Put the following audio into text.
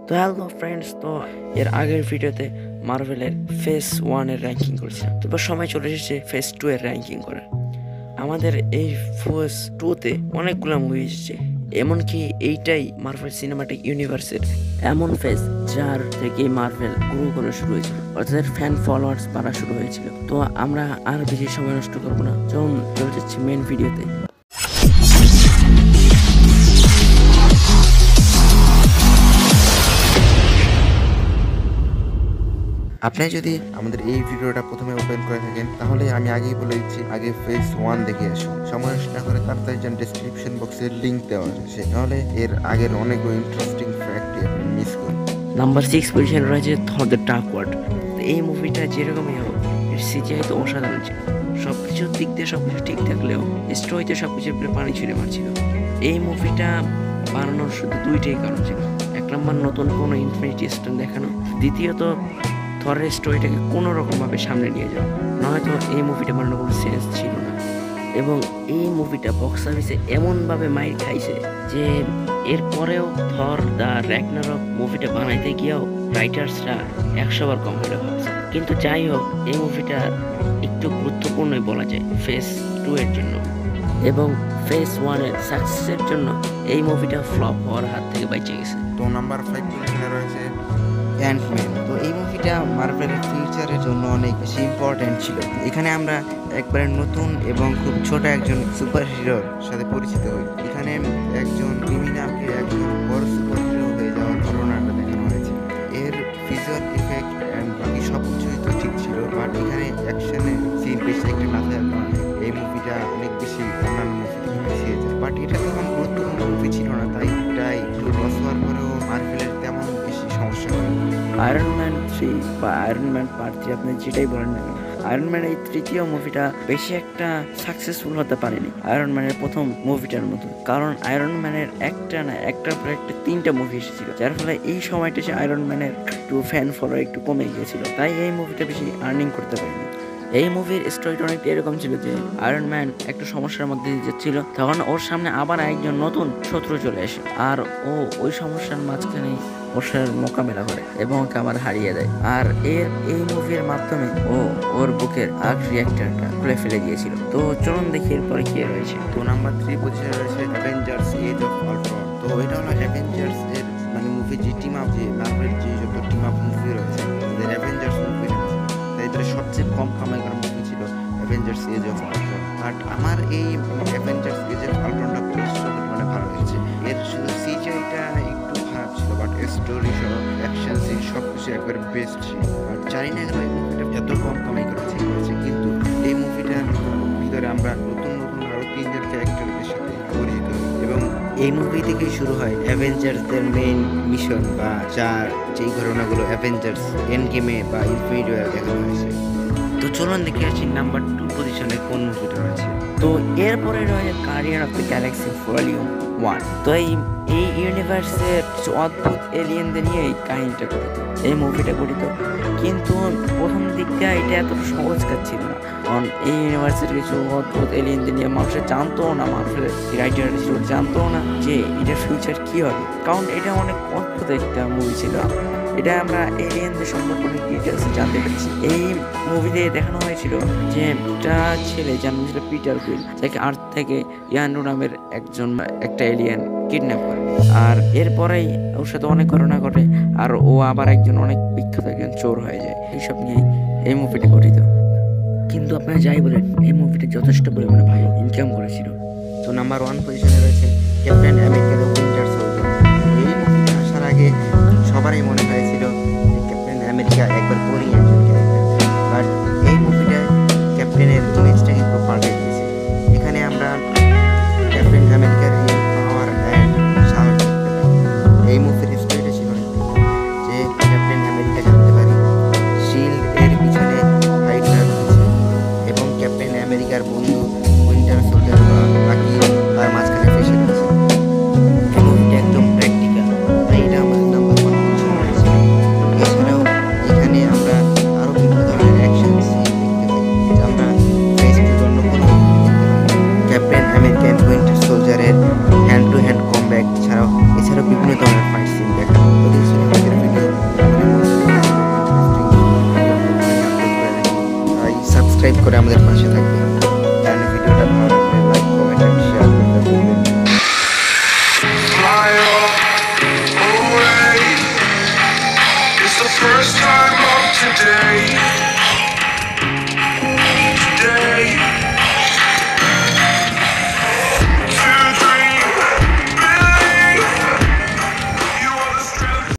তো hello friends, তো এর আগের ভিডিওতে মার্ভেলের ফেজ 1 এর র্যাঙ্কিং করেছিলাম। তারপর সময় চলে এসেছে ফেজ 2 এর র্যাঙ্কিং করার। আমাদের এই ফেজ 2 তে অনেকগুলো মুভি এসেছে, এমনকি এইটাই মার্ভেল সিনেমাটিক ইউনিভার্সের এমন ফেজ যার থেকে মার্ভেল গ্রো করা শুরু হয়েছিল, অর্থাৎ ফ্যান ফলোয়ার্স বাড়া শুরু হয়েছিল। তো আমরা আর বেশি সময় নষ্ট করবো না, চলুন চলে যাচ্ছি মেন ভিডিওতে। আপনি যদি আমাদের এই ভিডিওটা প্রথমে ওপেন করে থাকেন তাহলে আমি আগেই বলে দিচ্ছি, আগে ফেজ 1 দেখে আসুন। সময় নষ্ট না করে তাড়াতাড়ি যান, ডেসক্রিপশন বক্সের লিঙ্ক দেওয়া আছে, তাহলে এর আগের অনেকগুলো ইন্টারেস্টিং ফ্যাক্টই আপনি মিস করবেন। নাম্বার 6 পজিশনে রয়েছে থর দ্য ডার্ক ওয়ার্ল্ড। এই মুভিটা যেরকমই হোক, এর সিজিআই তো অসাধারণ ছিল। সবকিছুর দিক দিয়ে সবকিছু ঠিক থাকলেও স্টোরিতে সবকিছুর উপরে পানি ছুঁড়ে মারছিল। এই মুভিটা বানানোর শুধু দুইটাই কারণ ছিল। এক নম্বর, নতুন কোনো ইনফিনিটি স্টোন দেখানো, দ্বিতীয়ত থরের স্টোরিটাকে কোনো রকমভাবে সামনে নিয়ে যাওয়া, নয়তো এই মুভিটা বানানোর কোনো সেন্স ছিল না। এবং এই মুভিটা বক্স অফিসে এমনভাবে মাইর খাইছে যে এরপরেও থর দ্য র্যাগনারক মুভিটা বানাইতে গিয়েও রাইটার্সরা 100 বার কম হলে ভাবছে। কিন্তু যাই হোক, এই মুভিটা একটু গুরুত্বপূর্ণই বলা যায় ফেজ 2 এর জন্য, এবং ফেজ 1 এর সাকসেসের জন্য এই মুভিটা ফ্লপ হওয়ার হাত থেকে বেঁচে গেছে। তো নাম্বার 5 পজিশনে রয়েছে অ্যান্টম্যান। তো এই মুভিটা মার্ভেলের ফিউচারের জন্য অনেক বেশি ইম্পর্টেন্ট ছিল। এখানে আমরা একবারে নতুন এবং খুব ছোট একজন সুপার হিরোর সাথে পরিচিত হই। এখানে একজন ক্রিমিনালকে একজন বড় সুপার হিরো হয়ে যাওয়ার ঘটনাটা দেখানো হয়েছে। এর ভিজুয়াল ইফেক্ট অ্যান্ড বাকি সব কিছুই তো ঠিক ছিল, বাট এখানে অ্যাকশনে সিন বেশি একটা না থাকার কারণে এই মুভিটা অনেক বেশি অন্যান্য মুভি থেকে পিছিয়ে যায়। বাট এটা তখন গুরুত্বপূর্ণ মুভি ছিল না, তাই এটা একটু লস হওয়ার পরেও মার্ভেলের তেমন বেশি সমস্যা হয়। আয়রন ম্যান 3 বা আয়রন ম্যান পার্ট 3, আপনি যেটাই বলেন না, আয়রন ম্যান এই তৃতীয় মুভিটা বেশি একটা সাকসেসফুল হতে পারেনি আয়রন ম্যানের প্রথম মুভিটার মতো। কারণ আয়রন ম্যানের একটা না একটার পর একটা 3টা মুভি এসেছিল, যার ফলে এই সময়টা সে আয়রন ম্যানের একটু ফ্যান ফলোয়ার একটু কমে গিয়েছিল, তাই এই মুভিটা বেশি আর্নিং করতে পারেনি। এই মুভির স্টোরিটা অনেকটা এরকম ছিল যে আয়রন ম্যান একটু সমস্যার মধ্যে দিয়ে যাচ্ছিল, তখন ওর সামনে আবার একজন নতুন শত্রু চলে আসে, আর ও ওই সমস্যার মাঝখানে ওর সাথে মোকাবেলা করে এবং ওকে আবার হারিয়ে দেয়। আর এই মুভির মাধ্যমে ও ওর বুকের আর্ট রিঅ্যাক্টরটা খুলে ফেলে দিয়েছিল। তো চলুন দেখি এরপরে কি রয়েছে। তো নাম্বার 3 পজিশনে রয়েছে অ্যাভেঞ্জার্স এজ অফ আল্ট্রন। তো এটা হলো অ্যাভেঞ্জার্স এর মানে মুভি যে টিম আপ, যে মার্ভেল যে যত টিম আপ মুভি রয়েছে, তাদের অ্যাভেঞ্জার্স মুভি রয়েছে, তাই এদের সবচেয়ে কম কামাই করা মুভি ছিল Avengers Age of Ultron. But আমার এই অ্যাভেঞ্জার্স এজ অফ আল্ট্রনটা মানে ভালো লেগেছে। এর শুধু সিজিআইটা একটু খারাপ ছিল, বাট স্টোরি সহ অ্যাকশন সিন সব কিছু একবার বেস্ট ছিল। আর জানি না কেন এই মুভিটা এত কম কামাই করেছে, কিন্তু এই মুভিটার ভিতরে আমরা নতুন নতুন আরো 3জন ক্যারেক্টারদের সাথে পরিচিত হই, এবং এই মুভি থেকেই শুরু হয় অ্যাভেঞ্জার্সদের মেইন মিশন, বা যার যেই ঘটনাগুলো অ্যাভেঞ্জার্স এন্ড গেমে বা ইনফিনিটি ওয়ারে দেখানো হয়েছে। তো চলুন দেখে আসি নাম্বার 2 পজিশনে কোন মুভিটা রয়েছে। তো এরপরে রয়েছে Guardian of the Galaxy volume 1। তো এই ইউনিভার্সের কিছু অদ্ভুত এলিয়েনদের নিয়ে এই কাহিনীটা গঠিত, এই মুভিটা গঠিত। কিন্তু প্রথম দিকটা এটা এতটা সহজ কাজ ছিল না, কারণ এই ইউনিভার্সের কিছু অদ্ভুত এলিয়েনদের নিয়ে মানুষের জানতো না, মার্ভেলের রাইটার জানতো না যে এটার ফিউচার কি হবে, কারণ এটা অনেক অদ্ভুত একটা মুভি ছিল। এটা আমরা এলিয়েনদের সম্পর্কে অনেক ডিটেলস জানতে পেরেছি। এই মুভিতে দেখানো হয়েছিল যে একটা ছেলে জন্ম ছিল পিটার কুইল, যাকে আর্থ থেকে ইয়ান্ডু নামের একটা এলিয়েন কিডন্যাপ করে, আর এরপরেই ওর সাথে অনেক ঘটনা ঘটে, আর ও আবার অনেক বিখ্যাত একজন চোর হয়ে যায়। এইসব নিয়ে এই মুভিটি গঠিত। কিন্তু আপনারা যাই বলেন, এই মুভিটি যথেষ্ট পরিমাণে ভালো ইনকাম করেছিল। তো নাম্বার 1 পজিশনে রয়েছে Captain America the Winter Soldier. এই মুভিটা আসার আগে সবারই মনে হয়েছিল যে ক্যাপ্টেন আমেরিকা একবার পরই একজন ক্যারেক্টার, বাট এই মুভিটা ক্যাপ্টেনের ইমেজটাকে পুরো পাল্টে দিয়েছে। এখানে আমরা ক্যাপ্টেন আমেরিকার রিয়েল পাওয়ার অ্যান্ড সাহস দেখতে পাই। এই মুভির স্টোরিটা ছিল যে ক্যাপ্টেন আমেরিকা জানতে পারি শিল্ড এর পিছনে হাইড্রা রয়েছে, এবং ক্যাপ্টেন আমেরিকার বন্ধু উইন্টার সোলজার বাকি তার মাঝখানে ফেসে রয়েছে। করে আমাদের পাশে থাকবেন। আর ভিডিওটা ভালো লাগলে লাইক, কমেন্ট এন্ড শেয়ার করতে ভুলবেন না। Fly away. It's the first time of today.